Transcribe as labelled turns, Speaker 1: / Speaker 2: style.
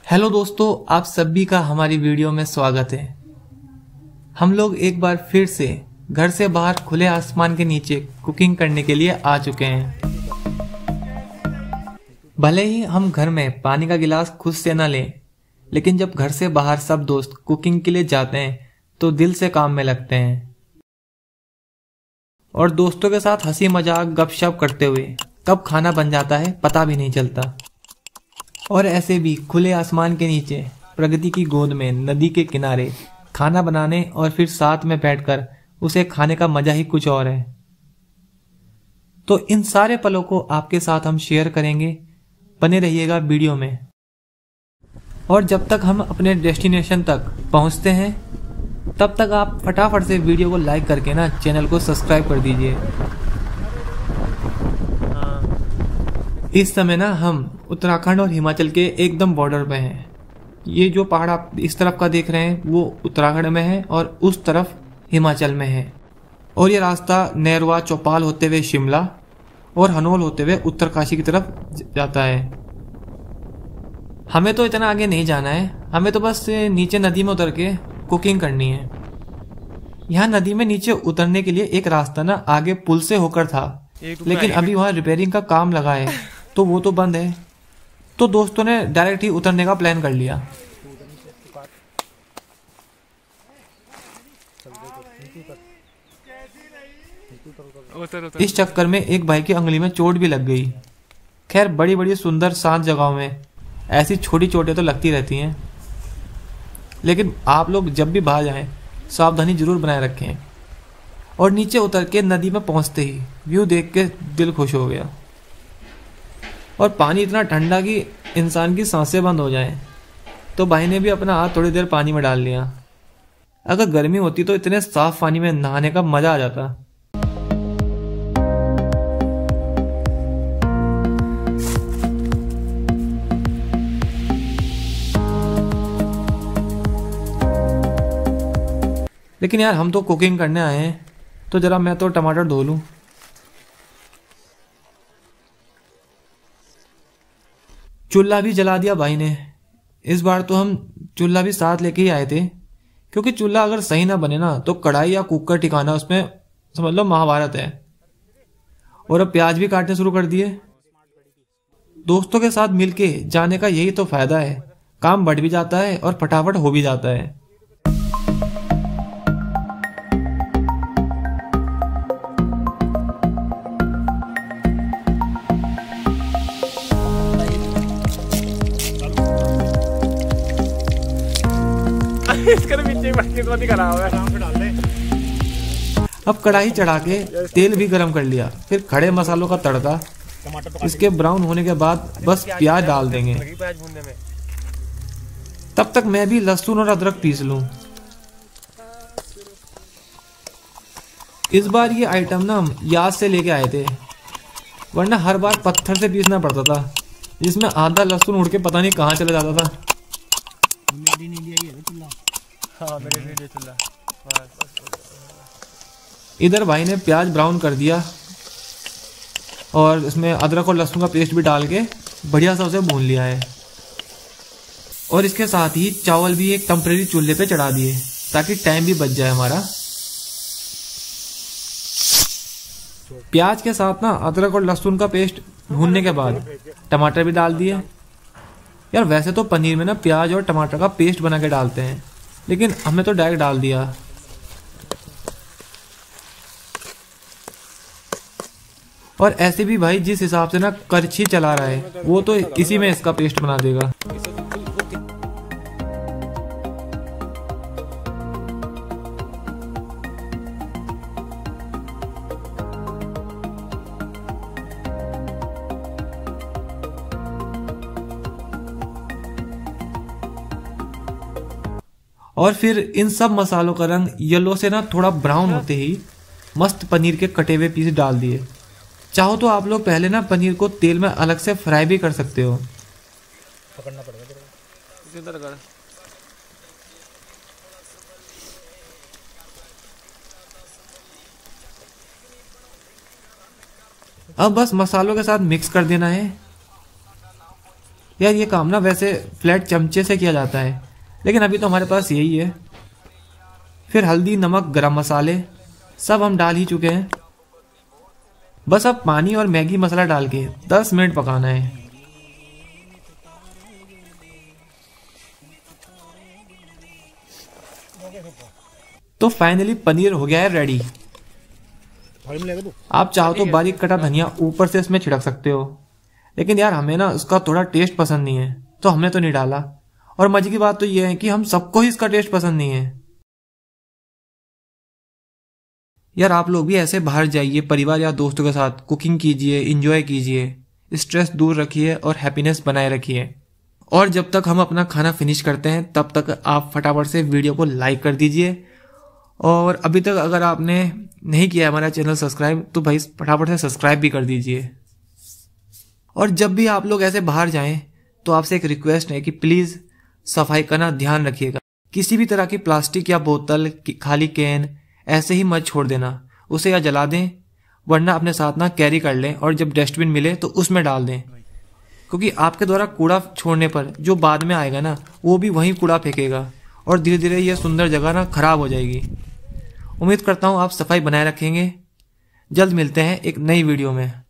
Speaker 1: Hello दोस्तों, आप सभी का हमारी वीडियो में स्वागत है। हम लोग एक बार फिर से घर से बाहर खुले आसमान के नीचे कुकिंग करने के लिए आ चुके हैं। भले ही हम घर में पानी का गिलास खुद से न लें, लेकिन जब घर से बाहर सब दोस्त कुकिंग के लिए जाते हैं तो दिल से काम में लगते हैं और दोस्तों के साथ हंसी मजाक गपशप करते हुए कब खाना बन जाता है पता भी नहीं चलता। और ऐसे भी खुले आसमान के नीचे प्रकृति की गोद में नदी के किनारे खाना बनाने और फिर साथ में बैठकर उसे खाने का मजा ही कुछ और है। तो इन सारे पलों को आपके साथ हम शेयर करेंगे, बने रहिएगा वीडियो में। और जब तक हम अपने डेस्टिनेशन तक पहुंचते हैं तब तक आप फटाफट से वीडियो को लाइक करके ना चैनल को सब्सक्राइब कर दीजिए। इस समय ना हम उत्तराखंड और हिमाचल के एकदम बॉर्डर पे हैं। ये जो पहाड़ आप इस तरफ का देख रहे हैं वो उत्तराखंड में है और उस तरफ हिमाचल में है। और ये रास्ता नैरवा चौपाल होते हुए शिमला और हनोल होते हुए उत्तरकाशी की तरफ जाता है। हमें तो इतना आगे नहीं जाना है, हमें तो बस नीचे नदी में उतर के कुकिंग करनी है। यहाँ नदी में नीचे उतरने के लिए एक रास्ता ना आगे पुल से होकर था, लेकिन अभी वहाँ रिपेयरिंग का काम लगा है तो वो तो बंद है। तो दोस्तों ने डायरेक्ट ही उतरने का प्लान कर लिया। इस चक्कर में एक भाई की अंगुली में चोट भी लग गई। खैर बड़ी बड़ी सुंदर शांत जगहों में ऐसी छोटी चोटें तो लगती रहती हैं, लेकिन आप लोग जब भी बाहर जाएं सावधानी जरूर बनाए रखें। और नीचे उतर के नदी में पहुंचते ही व्यू देख के दिल खुश हो गया। और पानी इतना ठंडा कि इंसान की सांसें बंद हो जाएं। तो भाई ने भी अपना हाथ थोड़ी देर पानी में डाल लिया। अगर गर्मी होती तो इतने साफ पानी में नहाने का मजा आ जाता। लेकिन यार हम तो कुकिंग करने आए हैं, तो जरा मैं तो टमाटर धो लूं। चूल्हा भी जला दिया भाई ने। इस बार तो हम चूल्हा भी साथ लेके ही आए थे, क्योंकि चूल्हा अगर सही ना बने ना तो कढ़ाई या कुकर ठिकाना उसमें समझ लो महाभारत है। और अब प्याज भी काटने शुरू कर दिए। दोस्तों के साथ मिलके जाने का यही तो फायदा है, काम बढ़ भी जाता है और फटाफट हो भी जाता है। अब कढ़ाई चढ़ा के तेल भी गरम कर लिया, फिर खड़े मसालों का तड़का। इसके ब्राउन होने के बाद बस प्याज डाल देंगे। तब तक मैं भी लहसुन और अदरक पीस लूं। इस बार ये आइटम ना हम याद से लेके आए थे, वरना हर बार पत्थर से पीसना पड़ता था, जिसमें आधा लहसुन उड़ के पता नहीं कहाँ चला जाता था। इधर भाई ने प्याज ब्राउन कर दिया और इसमें अदरक और लहसुन का पेस्ट भी डाल के बढ़िया सा उसे भून लिया है। और इसके साथ ही चावल भी एक टेम्परेरी चूल्हे पे चढ़ा दिए ताकि टाइम भी बच जाए हमारा। प्याज के साथ ना अदरक और लहसुन का पेस्ट भूनने के बाद टमाटर भी डाल दिए। यार वैसे तो पनीर में ना प्याज और टमाटर का पेस्ट बना के डालते हैं, लेकिन हमने तो डायरेक्ट डाल दिया। और ऐसे भी भाई जिस हिसाब से ना करछी चला रहा है वो तो इसी में इसका पेस्ट बना देगा। और फिर इन सब मसालों का रंग येलो से ना थोड़ा ब्राउन होते ही मस्त पनीर के कटे हुए पीस डाल दिए। चाहो तो आप लोग पहले ना पनीर को तेल में अलग से फ्राई भी कर सकते हो। पकड़ना पड़ेगा। अब बस मसालों के साथ मिक्स कर देना है यार ये काम ना वैसे फ्लैट चमचे से किया जाता है, लेकिन अभी तो हमारे पास यही है। फिर हल्दी, नमक, गरम मसाले सब हम डाल ही चुके हैं। बस अब पानी और मैगी मसाला डाल के 10 मिनट पकाना है। तो फाइनली पनीर हो गया है रेडी। आप चाहो तो बारीक कटा धनिया ऊपर से इसमें छिड़क सकते हो, लेकिन यार हमें ना उसका थोड़ा टेस्ट पसंद नहीं है, तो हमने तो नहीं डाला। और मजे की बात तो ये है कि हम सबको ही इसका टेस्ट पसंद नहीं है। यार आप लोग भी ऐसे बाहर जाइए, परिवार या दोस्तों के साथ कुकिंग कीजिए, इंजॉय कीजिए, स्ट्रेस दूर रखिए और हैप्पीनेस बनाए रखिए। और जब तक हम अपना खाना फिनिश करते हैं तब तक आप फटाफट से वीडियो को लाइक कर दीजिए। और अभी तक अगर आपने नहीं किया हमारा चैनल सब्सक्राइब, तो भाई फटाफट से सब्सक्राइब भी कर दीजिए। और जब भी आप लोग ऐसे बाहर जाएं तो आपसे एक रिक्वेस्ट है कि प्लीज़ सफाई का ना ध्यान रखिएगा। किसी भी तरह की प्लास्टिक या बोतल, खाली कैन ऐसे ही मत छोड़ देना, उसे या जला दें, वरना अपने साथ ना कैरी कर लें और जब डस्टबिन मिले तो उसमें डाल दें। क्योंकि आपके द्वारा कूड़ा छोड़ने पर जो बाद में आएगा ना, वो भी वहीं कूड़ा फेंकेगा और धीरे धीरे ये सुंदर जगह ना खराब हो जाएगी। उम्मीद करता हूँ आप सफाई बनाए रखेंगे। जल्द मिलते हैं एक नई वीडियो में।